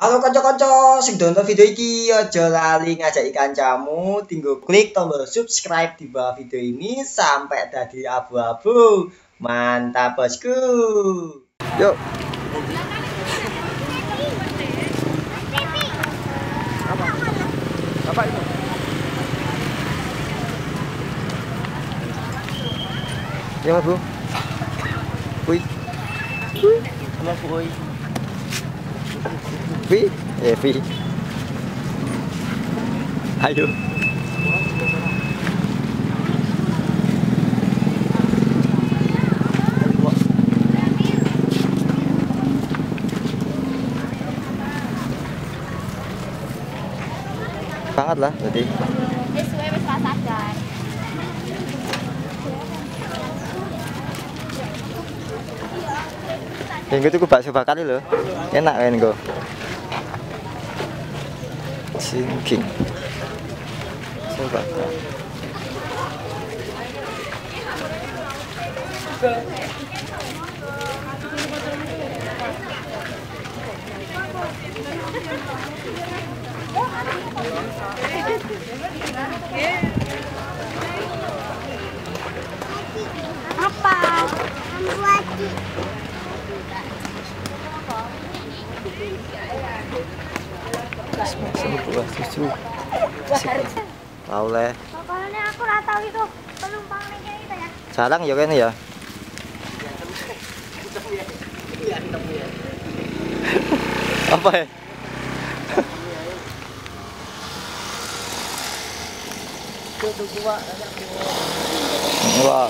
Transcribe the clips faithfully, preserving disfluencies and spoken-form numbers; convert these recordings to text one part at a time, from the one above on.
Halo kanca-kanca sing nonton video iki, aja lali ngajak kancamu, tinggal klik tombol subscribe di bawah video ini sampai tadi abu-abu. Mantap bosku. Yuk. Apa? Apa itu? Ya, Bu. Wih. Sama Boy. Vi, eh Vi. Ayo. Banget lah tadi. Wis suwe wis rasakan. Yang itu ku bakso bakar lho. Enak kan kok. Sinking. Coba. Apa? Ambuati. Sebuah susu. Tahu leh. Pokoknya aku ora tahu itu penumpang kayak gitu ya. Jarang ya kan ya. Apa ya? Wah.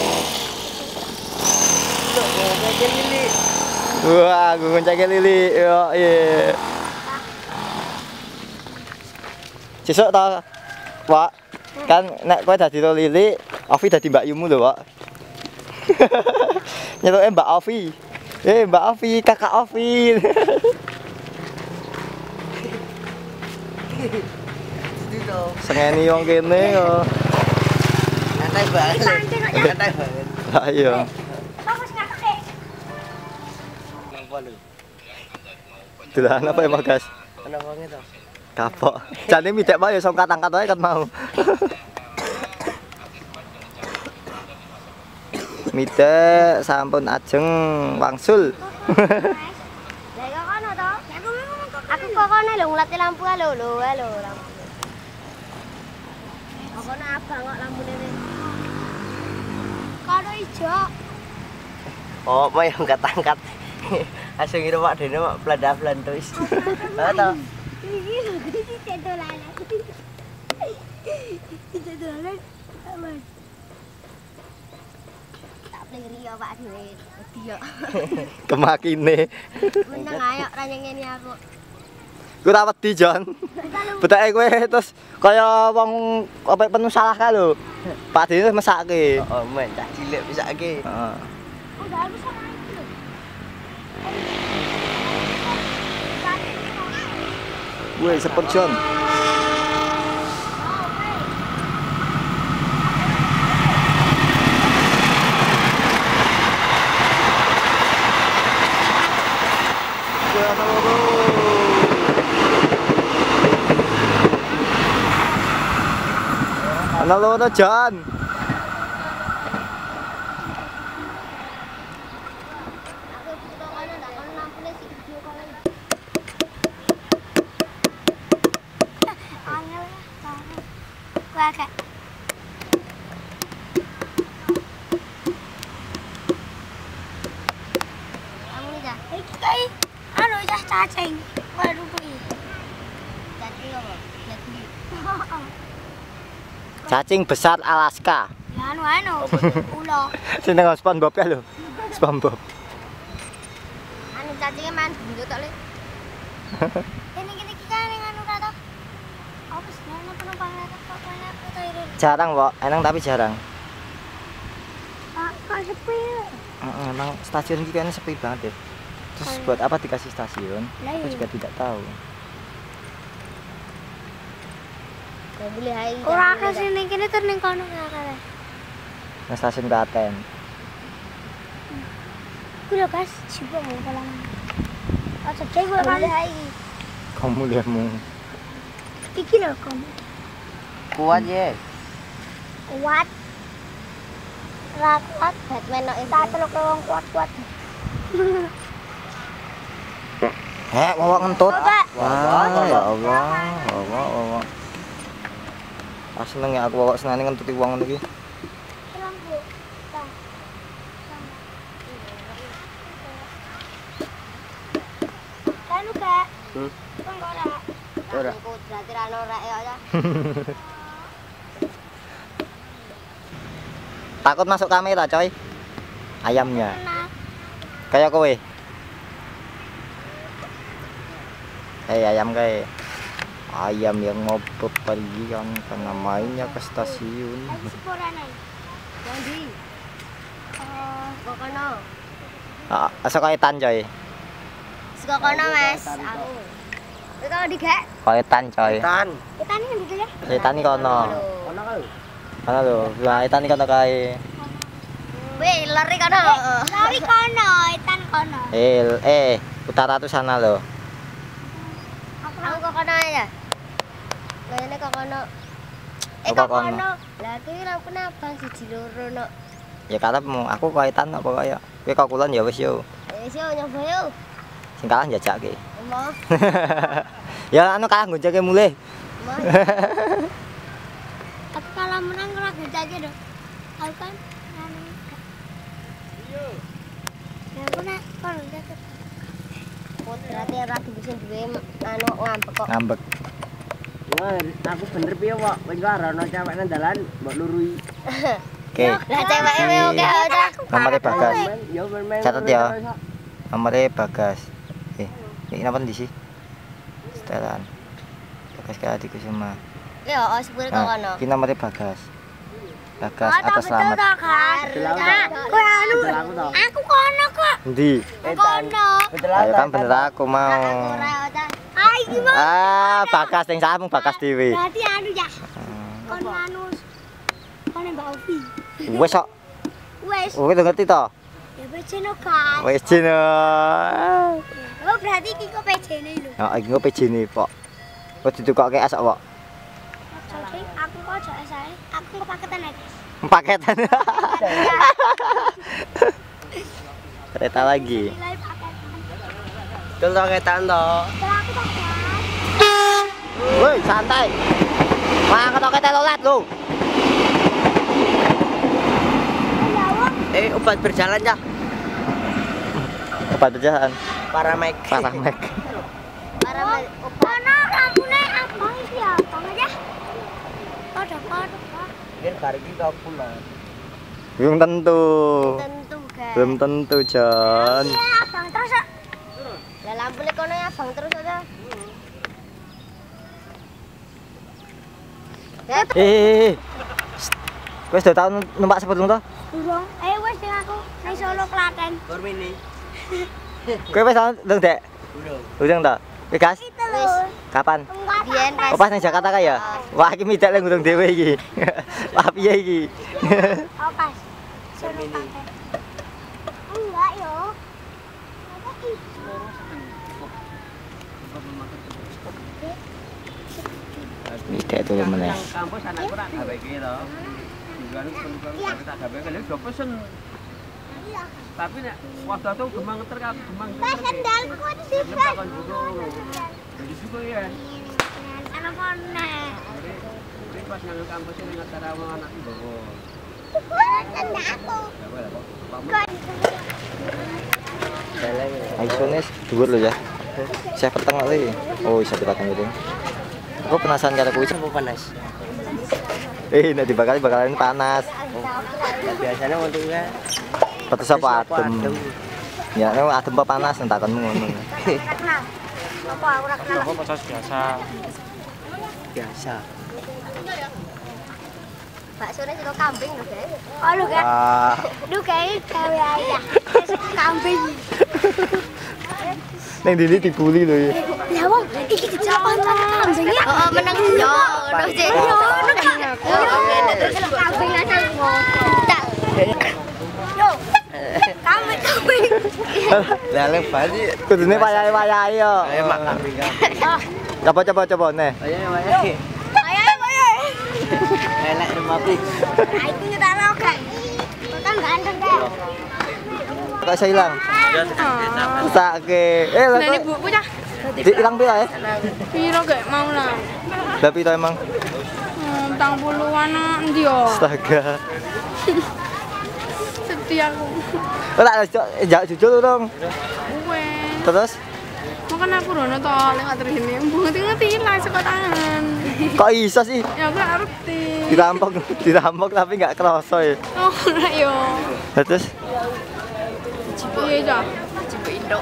Wah, gue ngoncake lili. Yo, iya. Sesuk ta, Pak. Kan nek kowe dadi lili, Ovi dadi Mbak Yumu lho, Pak. Nyetuke Mbak Ovi. Eh, Mbak Ovi, Kakak Ovi. Sengeni wong kene yo. Santai banget. Santai banget. Ayo. Fokus ngatake. Ngapa lu? Dolan apa ya, Mas? Ana wonge to. Kapok. Jane midek wae iso angkat-angkat wae kan mau. Midek sampun ajeng wangsul. Lah kok kono to? Aku kok kono lho ngulati lampu lho lho lho lampu. Kok kono abang kok lampune ne. Kono ijo. Oh, mau yang angkat-angkat. Asing ngira Pak Dene mak blanda-blan terus. Heeh to. Iki lho iki cedolan. Cedolan. Aman. Tak pliri ya Pak Dene. Wedi yo. Kemakine. Meneng ayo ra nyengeni aku. Ku ra wedi, Jon. Betake kowe terus kaya wong apa penuh salah ka lho. Pak Dene wis mesake. Oh, men cah cilik pisake. Heeh. Udah habis sama itu loh. Woi, sepet Jon. Ana loro Jon. Kakak. Kamu dah. Iki kai anu dah cacing. Baru kuwi. Cacing apa? Cacing. Cacing besar Alaska. Ya anu anu. Ulo. Sing nang SpongeBob ya lho. SpongeBob. Anu cacingnya main bundut tok le. Ini kene iki kan anu ta to. Apa sih anu penumpang kok kene foto ini. Jarang, Pak. Enang tapi jarang. Pak, kok sepi. Heeh, emang stasiun iki kayaknya sepi banget ya. Terus buat apa dikasih stasiun? Aku juga tidak tahu. Gak boleh hai. Ora kesini kene tur ning kono kakak. Nang stasiun Klaten. Kulo guys, coba mau pelan. Oh, jadi gue kan Kemuliaanmu. Iki lho kamu. Kuat ya. Kuat. Ra kuat Batman kok tak teluk wong kuat-kuat. Heh, wawak ngentut. Coba. Wah, ya Allah. Wawak, wawak. Ah seneng ya aku wawak senane ngentuti wong ngono iki. Terang, Bu. Tang. Kan Kak. Hmm. Kok ora? Ora. Aku berarti ra ono rek ya. Takut masuk kamera, coy. Ayamnya. Nah, Kayak kowe. Hei ayam kayak ayam yang mau bepergian karena mainnya ke stasiun. ayo sepurane. Janji. Eh, kok kono. Ah, asal kaitan coy. Saka kono, Mas. Aku. Itu kalau digek, Kaitan coy. Tan. kita ini ngendi ya? Kaitan iki kono. Ono kae. Ana lho, lah kaitan iki kono kae. Wih, lari kono. Lari kono, itan kono. Eh, eh, utara tuh sana loh. Aku kok kono ya. Kayane kok kono. Eh Kok kok kono? kono. Lah iki lampu nabang siji loro no. Ya karepmu, aku kaitan apa kaya. Kowe kok kulon ya wis yo. Eh sih nyoba yo. Sing kalah njajake. Mau. Ya anu kalah goncake mulih. Mau. Aku kalau menang ora gojake lho. Aku kan anu. Iya. Ya aku nak kono deket. Oh, berarti ora dibisin duwe anu ngambek kok. Ngambek. Wah, aku bener piye kok. Wis ora ono cewek nang dalan mbok lurui. Oke. Lah ceweke we oke aja. Nomornya Bagas. Ya men. Catat ya. Nomornya Bagas. Eh, ini kenapa di sih? Setelan. Bagas ke adikku semua. Yo, oh sepure kok kono. Nah, ini nomornya Bagas. Bagas atas selamat. Nah, kowe anu. Aku kono kok. Endi? Kono. Ayo kan bener aku mau. Ai gimana? Ah, Bagas yang samu Bagas dhewe. Berarti anu ya. Kono anu. Kono Mbak Ovi. Wes kok. Wes. Kowe udah ngerti to? Ya peceno kan. Wes jino. Oh, berarti iki kok pecene lho. Ya iki kok pejine, Pak. Kok ditukokke esok, Pak. Jadi aku kok aja esae. Aku kok paketan ya, guys. Paketan. Kereta lagi. Nilai paketan. Dol to ketan to. Kalau aku paketan. Woi, santai. Wah, ketoke telolet lu. Eh, obat berjalan ya. Obat berjalan. Paramek. Paramek. Para kono lampune abang iki ya, abang aja. Padha padha. Biar bar iki kau pulang. Belum tentu. Tentu, guys. Belum tentu, Jon. Iya, abang terus. Lah lampune kono ya abang terus aja. Eh, eh, eh. Kowe sudah tahu numpak sebelum to? Durung. Eh wis sing aku nang Solo Klaten. Gur mini. Kowe wis tahu ndeng, Dek? Udah. Udang to? Wis gas? Wis. Kapan? Biyen Oh, pas nang Jakarta ka ya? Wah, iki midak lek ngundang dhewe iki. Wah, piye iki? Oh pas. Solo Klaten. Enggak yo. Midak turu meneh. Kampus anakku tak gawe iki to. Juga tak gawe kene do pesen. Tapi nek waktu itu gemang ngeter kan gemang ngeter. Sandalku itu Sip sifat. kan dulu. Jadi suka ya. Ana kono. Ini pas nang kampus ini ngeter sama anak bawa. Sandalku. Gawe lah kok. iPhone-nya dhuwur lho ya. Saya peteng kali. Oh, bisa dipasang gitu. Aku penasaran karo kuwi Apa panas? Eh, nek dibakar bakalan panas. Biasanya untungnya Pedes apa adem? Ya, nek adem apa panas entakonmu ngono. Kenal. Apa aku ora kenal. apa proses biasa. Biasa. Baksone sego kambing lho, guys. Oh lho, guys. Ah, Duh, guys, gawe ayah. Sego kambing. ning dini dibuli lho ya. Ya wong, iki dicapan kambing ya. Heeh, meneng yo, ngono sih. Yo, ngono kok. Yo, ngene terus kambing nang Tak. Yo. Kami kami. Lah lebar iki. Kudune wayahe-wayahe yo. Ayo makan minggu. Coba coba coba nih. Ayo ayo. Ayo ayo. Elek mati. Nah, itu nyetara gak. Kan ganteng deh. Kok iso ilang? Ya sedang Sake. Eh lho. Ini buku cah. Ilang pira ya? Piro gak mau lah. Lah pira emang? Hmm, tang puluhan ndi yo. Astaga. Sedih aku. Ora jak jujur dong. Wes. Terus Makan aku rono to lewat rene. Ngerti-ngerti lah saka tangan. kok iso sih? Ya aku gak ngerti. Dirampok, dirampok tapi nggak kerasa ya. Oh, ora yo. Lah, terus Iya cah. Cipu Indo.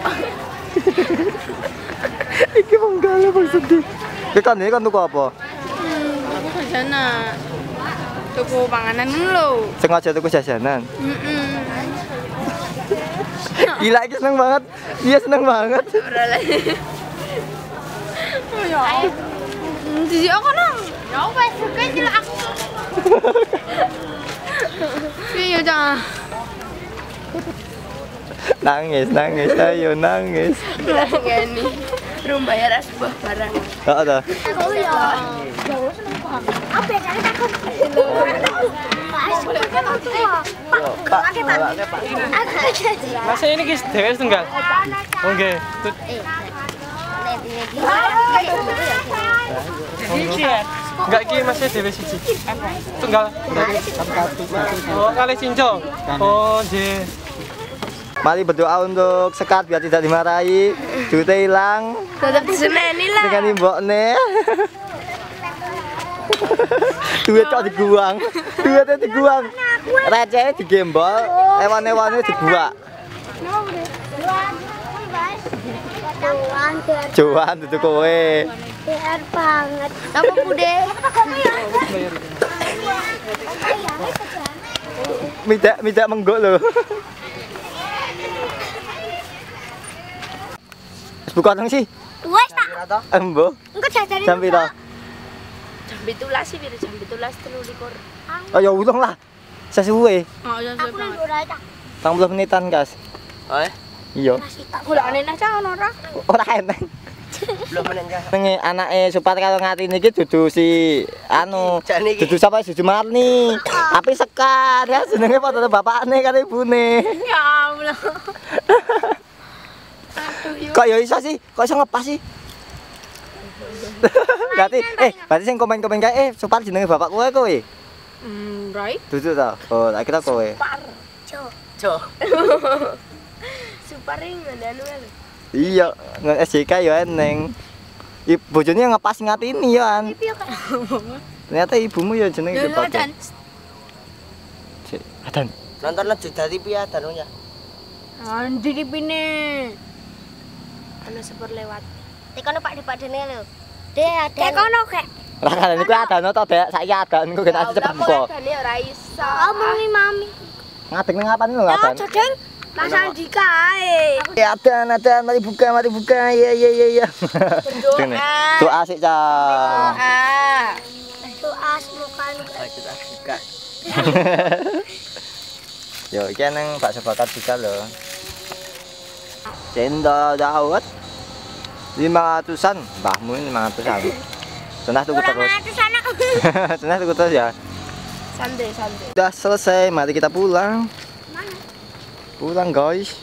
iki wong gawe wong sedih. Iki kan iki kan tuku apa? Hmm, aku kajana. Tuku panganan lho. Sengaja tuku jajanan. Heeh. Gila iki seneng banget. Dia seneng banget. Ora lah. Oh ya. Di aku nang. Ya wes suka jelek aku. Iya cah. Nangis, nangis, ayo nangis. Gini. Rum bayar sebuah barang. Heeh ta. Aku ya. Jauh seneng banget. Apa ya kali takut. Pas kan aku tua. Pak, pakai Pak. Aku jadi. Masa ini guys, dewe setunggal. Oke. Iki ya. Enggak iki masih dewe siji. Tunggal. Oh, kali cinco. Oh, nggih. Mari berdoa untuk Sekar biar tidak dimarahi, duitnya hilang Tetap diseneni lah. dengan imboknya. Duit kok diguang, duitnya diguang, recehnya digembol, ewan-ewannya dibuak. Joan itu kowe. Biar banget. Apa bude? Midak midak menggok loh. Buka nang sih. Wes tak. Embo. Engko jajarin. Jam pira? Jam pitulas sih, piro jam pitulas telu likur. Oh ya ulang lah. Sesuai. Oh, ya Aku nang ora tak. enam puluh menitan, Kas. Oh, Iya. Masih tak. golekane neh cah ono ora? Ora eneng. belum menengah. Nenge anake Supat karo Ngatine iki dudu si anu, Jane iki. dudu sapa Dudu Marni. Tapi Sekar ya jenenge padha bapakne karo ibune. Ya Allah. Aduh, yo. Kok ya iso sih? Kok iso ngepas sih? Berarti eh berarti sing komen-komen kae eh Supat jenenge bapak kowe kowe. Hmm, right. Dudu ta? Oh, tak kira kowe. Jo. Jo. Suparing anu lho. Iya, nang S J K ya eneng. I bojone ngepas Ngatini ya an. Piye kok? Ternyata ibumu ya jenenge Lho Supat. Jan. Cek, Adan. Nonton aja dari piye danunya. Andi dipine. Ana sepur lewat. Tekono Pak Depak dene lho. De ada. Tekono kek. Lah kan niku adan to, Dek. Saiki adan niku kena cepet buka. Dane ora iso. Omongi mami. Ngadeg nang apa niku adan? Ya Deng. Mas Andika ae. Ya adan, adan, mari buka, mari buka. Ya ya ya ya. Dene. Doa sik, Cak. Ah. Doa semoga Kita buka. Yo, iki nang bakso bakar juga lho. Cendol dawet lima ratusan, mbahmu ini lima ratusan. Cenah tuku terus. sana. Cenah tuku terus ya. Santai, santai. Udah selesai, mari kita pulang. Mana? Pulang, guys.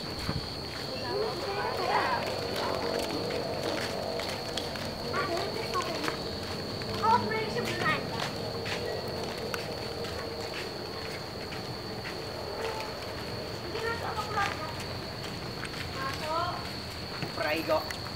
Prai kok.